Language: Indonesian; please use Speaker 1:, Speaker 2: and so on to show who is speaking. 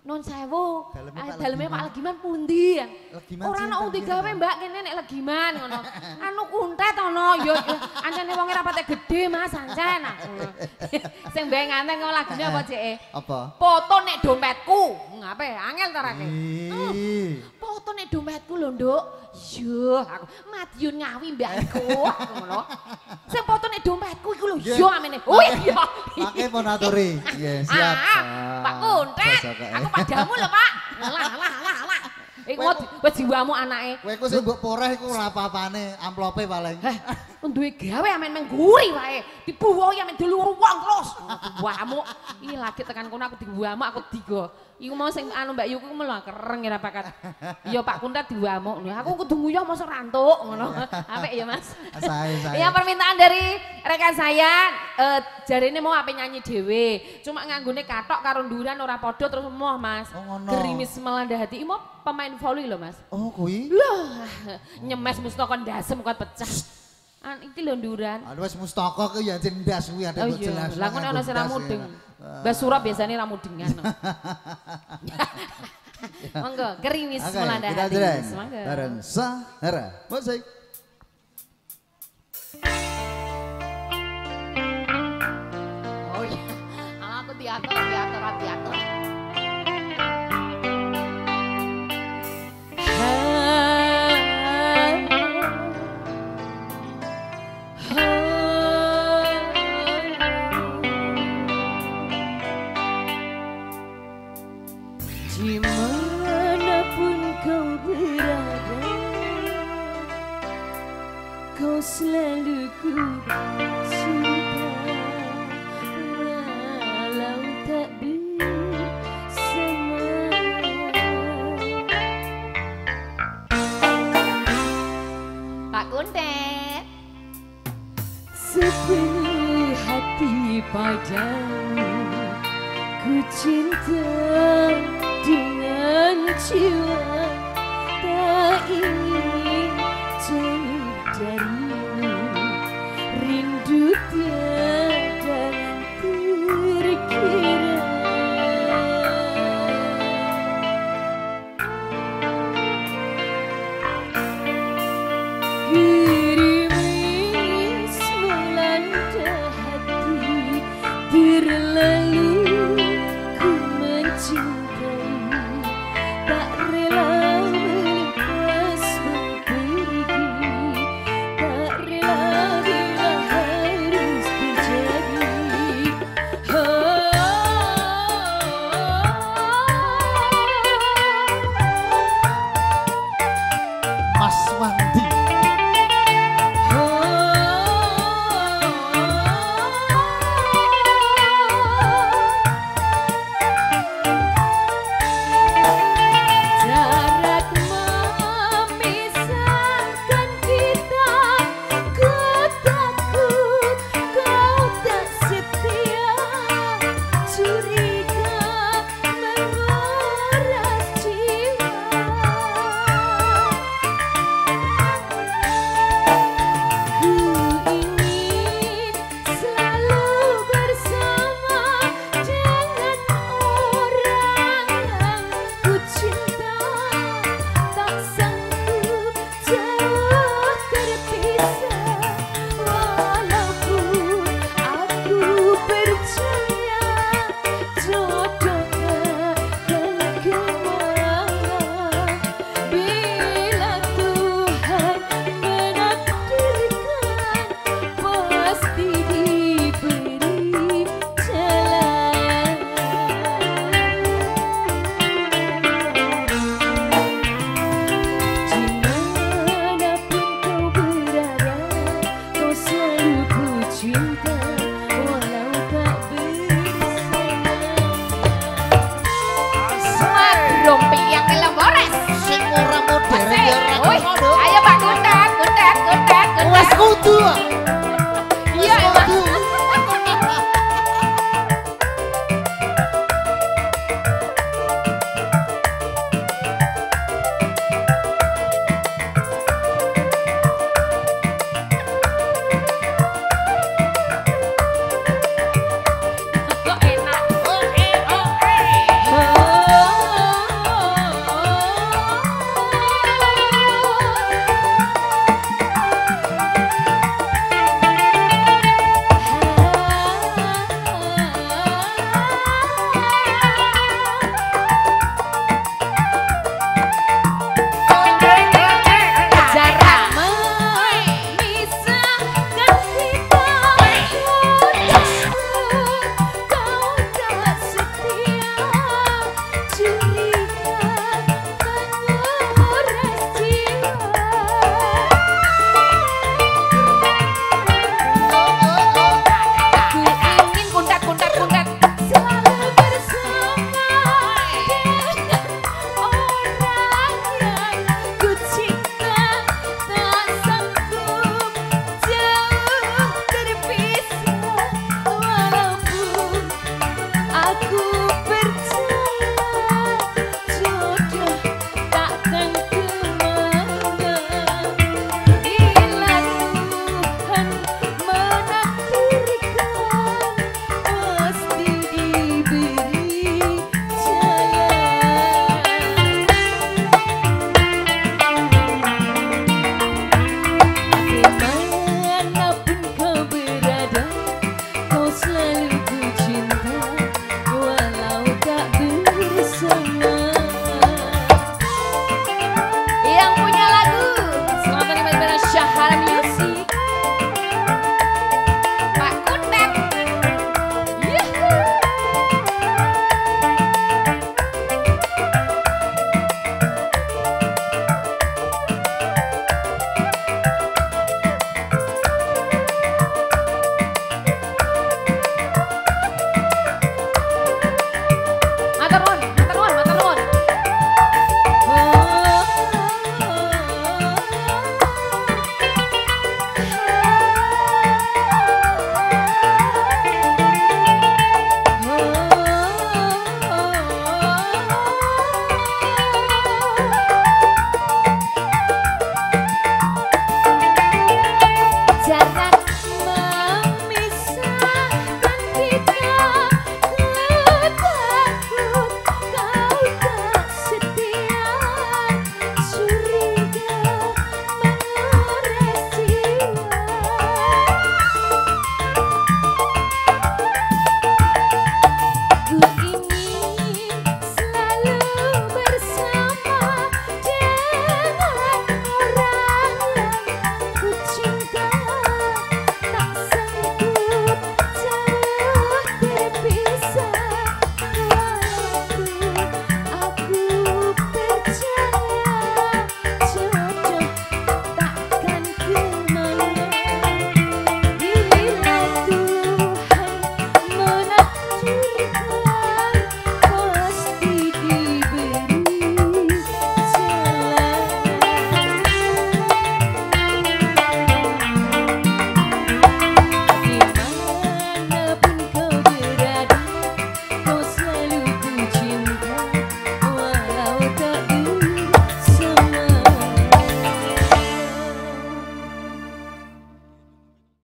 Speaker 1: Nun sewu. Daleme Pak Legiman pundi ya? Ora ana wong digawe Mbak kene nek Legiman ngono. Anu kuntet ana ya ancene wong rapate gede Mas ancen ngono. Sing mbek nganteng kok lagine apa ceke?
Speaker 2: Apa?
Speaker 1: Foto nek dompetku. Ngape angel ta rake? Foto nek dompetku lho, Nduk. Yo, aku Madiun Ngawi mbakku ngono. Sing foto nek dompetku iku lho yo amene. Oh iya.
Speaker 2: Pakai ponaturi. Nggih, siap.
Speaker 1: Pak Kuntet. Aku padamu lho, Pak. Alah. Iku wis diwamu anake.
Speaker 2: Kowe iku sing mbok poreh iku ora apa-apane, amplope paling.
Speaker 1: Duwe gawe amen mengguri wae. Dibuwohi amen diluru wong terus. Diwamu. Ih lagi tekan kono aku diwamu aku digo. Iku mau sing anu Mbak Yuku melu kereng ora pakat. Iya Pak Kuntet diwamu. Aku kudu nguyuh mosok rantuk ngono. Apik ya Mas.
Speaker 2: Saya.
Speaker 1: Ya permintaan dari rekan saya jarine mau ape nyanyi dhewe. Cuma nganggone katok karo nduran ora padha terus emoh Mas. Gerimis melanda hati. Imo pemain volley lho Mas.
Speaker 2: Oh kuwi?
Speaker 1: Lah nyemes mustaka ndasem kuat pecah. Iki lho nduran.
Speaker 2: Aduh wis mustaka ku ya cendas kuwi ada kok jelas.
Speaker 1: Lah ngono ana sing ramudeng. Mbah Surap biasane ramudengan. Monggo gerimis melanda hati.
Speaker 2: Monggo. Bareng Sahara. Musik.
Speaker 1: Oh iya. Aku diatur.
Speaker 3: Dimanapun kau berada, kau selalu ku cinta, walau tak bersama.
Speaker 1: Pak Kuntet.
Speaker 3: Sepenuh hati padamu, ku cinta dengan jiwa, tak ingin jauh darimu, rindu tiada terkira. Gerimis melanda hati, terlalu ku mencintai, tak rela melepasmu pergi, tak rela bila harus terjadi.
Speaker 2: Mas Wandi.
Speaker 3: Jarak memisahkan kita, ku takut kau tak setia, curiga menguras jiwa. Ku ingin selalu bersama dengan orang yang ku cinta, tak sanggup jauh terpisah, walaupun aku percaya jodoh akan kemana. Bila Tuhan menakdirkan, pasti diberi jalan. Dimanapun kau berada, kau selalu ku cinta, walau tak bersama.
Speaker 1: Rompi yang kelembores.
Speaker 2: Sing ora modern ya ora
Speaker 1: Ayo Pak Kuntet.
Speaker 2: Wes kudu.